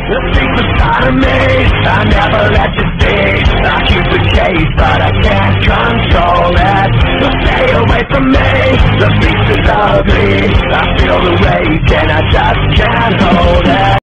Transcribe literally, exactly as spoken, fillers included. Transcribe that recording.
The secret's part of me, I never let you see. I keep the case, but I can't control it. So stay away from me, the beast is ugly.